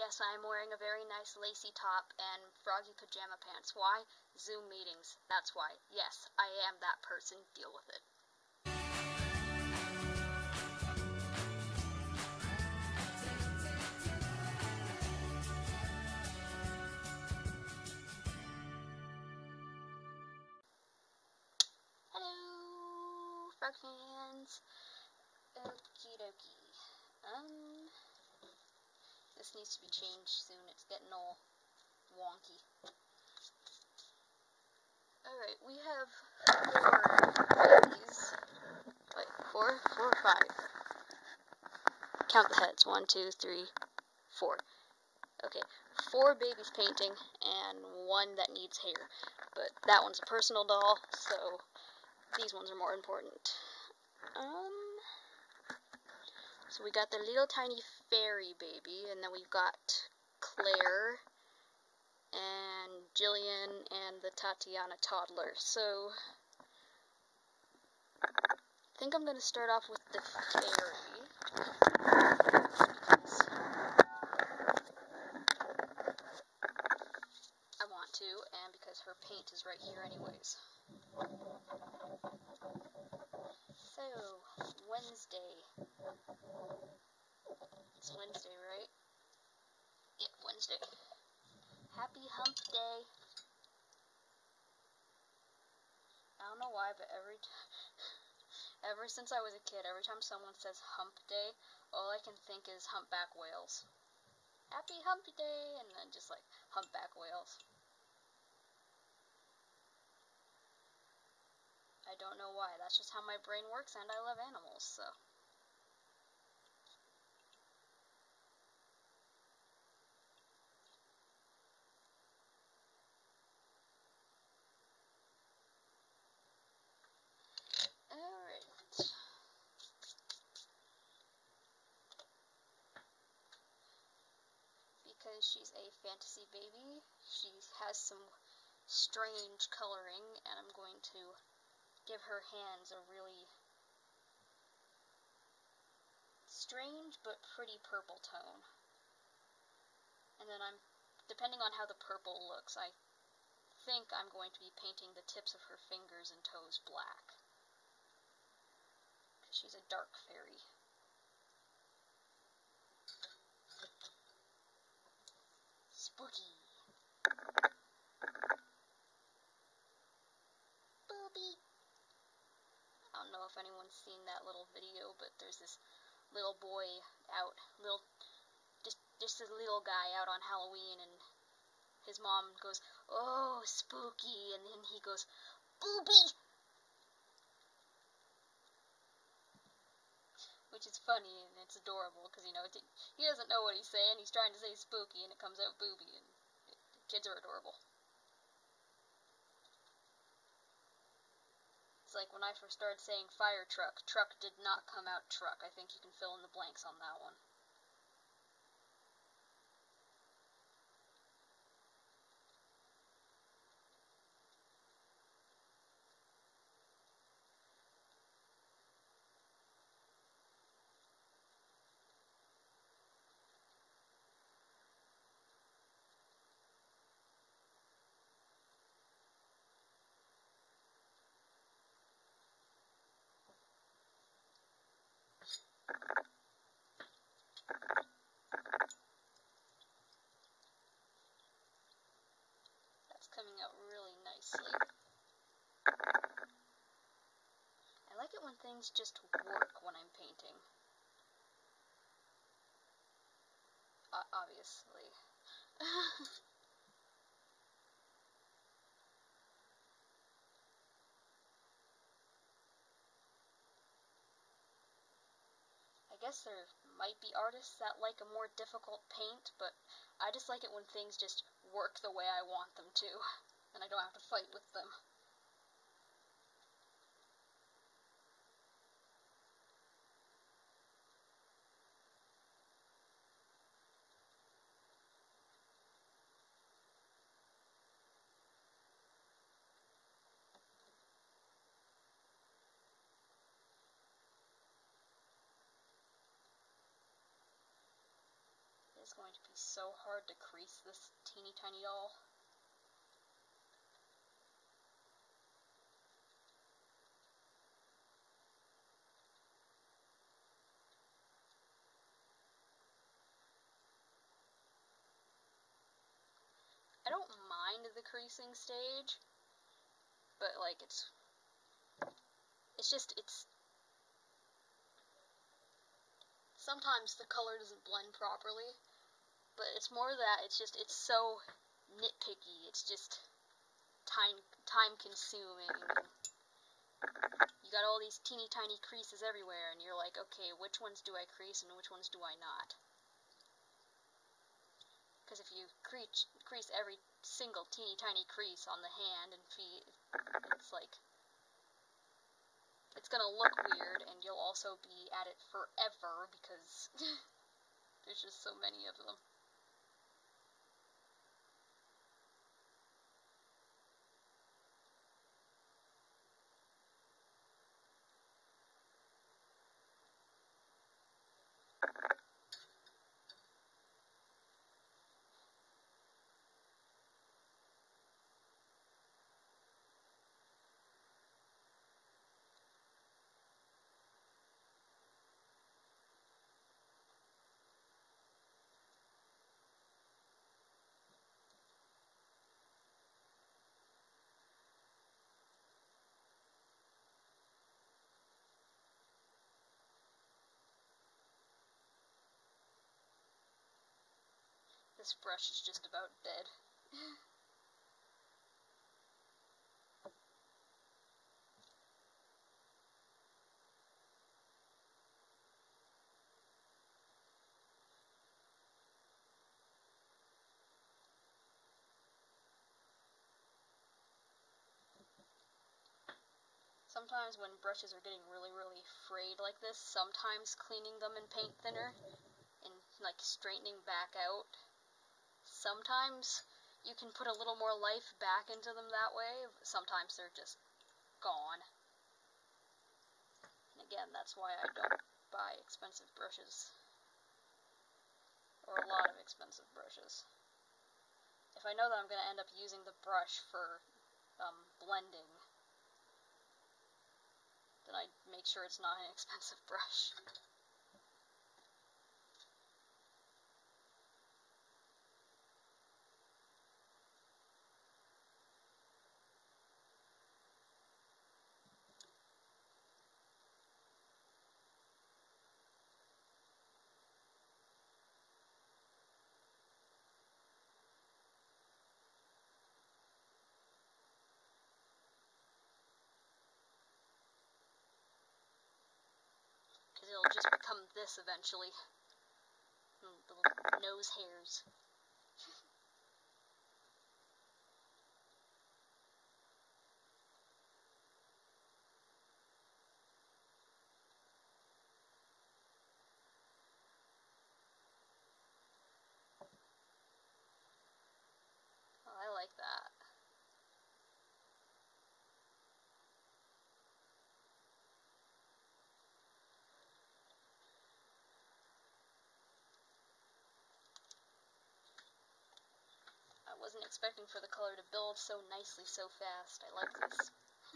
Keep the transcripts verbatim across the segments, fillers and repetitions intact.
Yes, I'm wearing a very nice lacy top and froggy pajama pants. Why? Zoom meetings. That's why. Yes, I am that person. Deal with it. Hello, frog fans. Okie dokie. Um, this needs to be changed soon. It's getting all wonky. Alright, we have four babies. Wait, four? Four or five? Count the heads. One, two, three, four. Okay, four babies painting and one that needs hair. But that one's a personal doll, so these ones are more important. Um, so we got the little tiny fairy baby, and then we've got Claire and Jillian and the Tatiana toddler. So I think I'm going to start off with the fairy. I want to, and because her paint is right here anyways. So, Wednesday. It's Wednesday, right? Yeah, Wednesday. Happy hump day. I don't know why, but every time, ever since I was a kid, every time someone says hump day, all I can think is humpback whales. Happy hump day, and then just like humpback whales. I don't know why. That's just how my brain works, and I love animals, so. Alright. Because she's a fantasy baby, she has some strange coloring, and I'm going to give her hands a really strange but pretty purple tone. And then I'm, depending on how the purple looks, I think I'm going to be painting the tips of her fingers and toes black. Because she's a dark fairy. Spooky. Booby. I don't know if anyone's seen that little video, but there's this little boy out, little, just, just a little guy out on Halloween, and his mom goes, "Oh, spooky," and then he goes, "Booby!" Which is funny, and it's adorable, because, you know, he doesn't know what he's saying, he's trying to say spooky, and it comes out booby, and it, kids are adorable. It's like when I first started saying fire truck, truck did not come out truck. I think you can fill in the blanks on that one. Coming out really nicely. I like it when things just work when I'm painting. Uh, obviously. I guess there might be artists that like a more difficult paint, but I just like it when things just work the way I want them to, and I don't have to fight with them. is going to be so hard to crease this teeny tiny doll. I don't mind the creasing stage, but like it's it's just it's sometimes the color doesn't blend properly, but it's more that it's just it's so nitpicky. It's just time time consuming. You got all these teeny tiny creases everywhere, and you're like, okay, which ones do I crease and which ones do I not? Because if you crease, crease every single teeny tiny crease on the hand and feet, it's like, it's gonna look weird, and you'll also be at it forever because there's just so many of them. This brush is just about dead. Sometimes when brushes are getting really, really frayed like this, sometimes cleaning them in paint thinner and like straightening back out, sometimes you can put a little more life back into them that way. Sometimes they're just gone. And again, that's why I don't buy expensive brushes. Or a lot of expensive brushes. If I know that I'm going to end up using the brush for um, blending, then I make sure it's not an expensive brush. Because it'll just become this eventually. Little nose hairs. Oh, I like that. I wasn't expecting for the color to build so nicely so fast. I like this.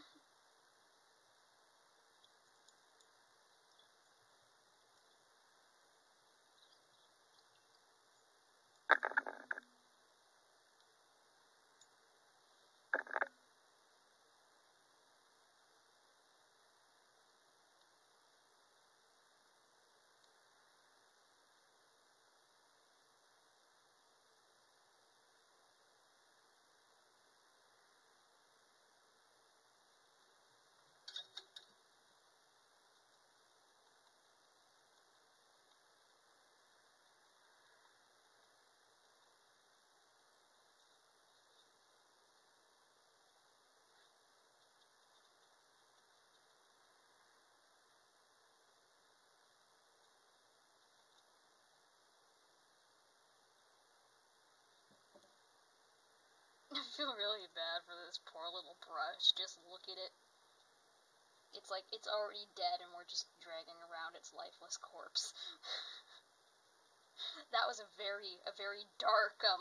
I feel really bad for this poor little brush. Just look at it. It's like it's already dead and we're just dragging around its lifeless corpse. That was a very, a very dark, um,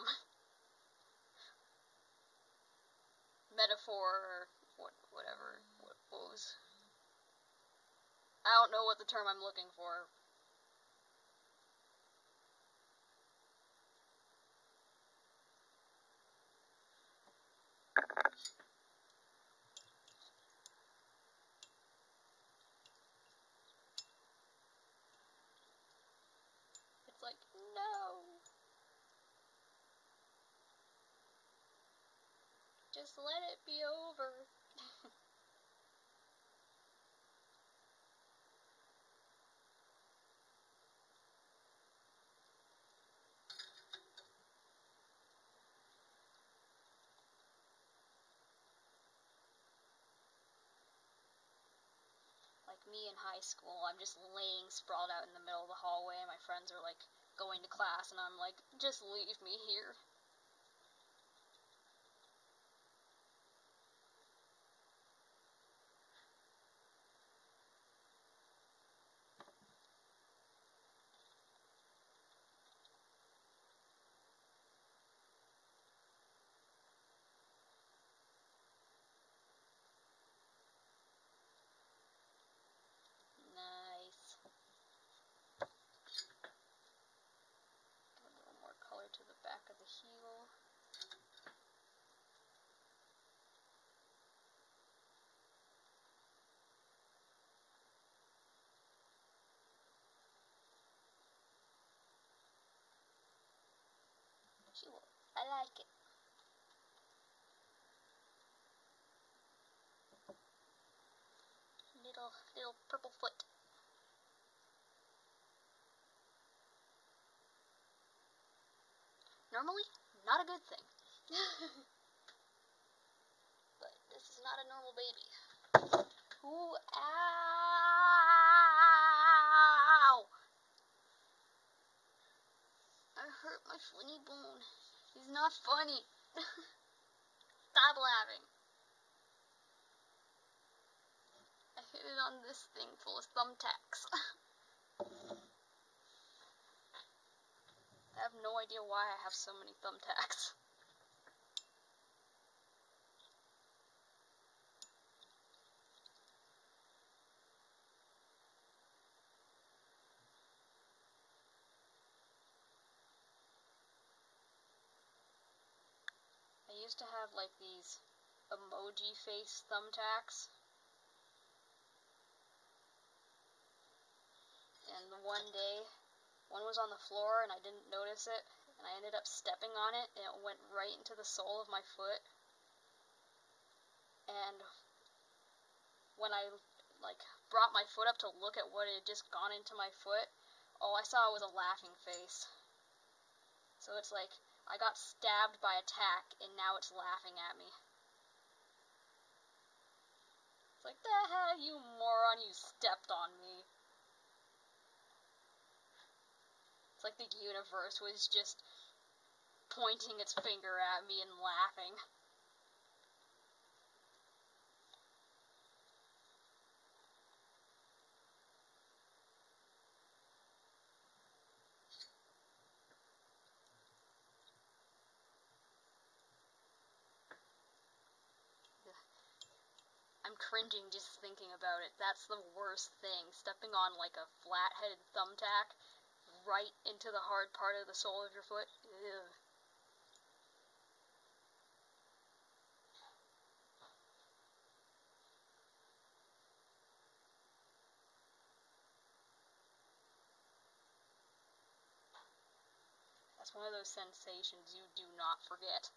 metaphor, or what, whatever, what, what was, I don't know what the term I'm looking for. It's like, no! Just let it be over. Like me in high school, I'm just laying sprawled out in the middle of the hallway, and my friends are like going to class, and I'm like, just leave me here. Nice. Give a little more color to the back of the heel. Cool. I like it. Little, little purple foot. Normally, not a good thing. But this is not a normal baby. Ooh, ow! I hurt my funny bone. He's not funny. Stop laughing. I hit it on this thing full of thumbtacks. I have no idea why I have so many thumbtacks. I used to have like these emoji face thumbtacks. And one day, one was on the floor and I didn't notice it, and I ended up stepping on it, and it went right into the sole of my foot. And when I like brought my foot up to look at what had just gone into my foot, all I saw was a laughing face. So it's like I got stabbed by a tack and now it's laughing at me. It's like, the hell, you moron, you stepped on me. It's like the universe was just pointing its finger at me and laughing. I'm cringing just thinking about it. That's the worst thing. Stepping on like a flat-headed thumbtack right into the hard part of the sole of your foot. Ugh. That's one of those sensations you do not forget.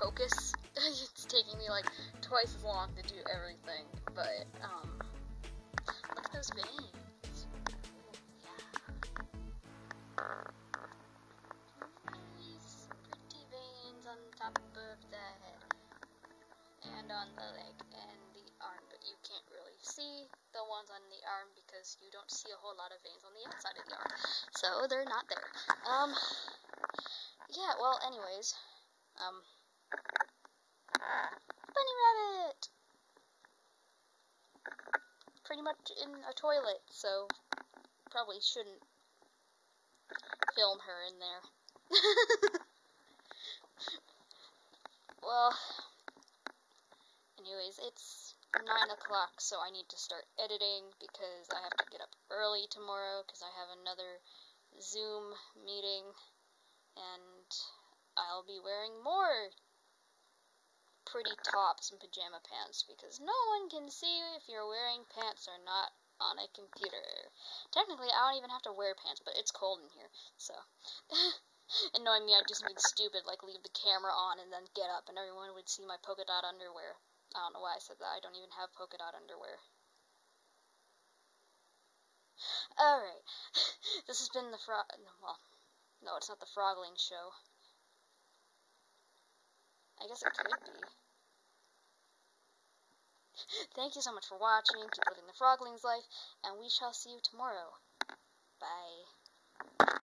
focus. It's taking me like twice as long to do everything, but um, look at those veins. Yeah. Nice, pretty veins on top of the head, and on the leg, and the arm, but you can't really see the ones on the arm because you don't see a whole lot of veins on the outside of the arm, so they're not there. Um, yeah, well, anyways, um, bunny rabbit! Pretty much in a toilet, so probably shouldn't film her in there. Well, anyways, it's nine o'clock, so I need to start editing because I have to get up early tomorrow because I have another Zoom meeting, and I'll be wearing more pretty tops and pajama pants because no one can see if you're wearing pants or not on a computer. Technically, I don't even have to wear pants, but it's cold in here, so. And knowing me, I'd just be stupid, like leave the camera on and then get up and everyone would see my polka dot underwear. I don't know why I said that. I don't even have polka dot underwear. Alright. This has been the frog... Well, no, it's not the Frogling Show. I guess it could be. Thank you so much for watching. Keep living the Frogling's life, and we shall see you tomorrow. Bye.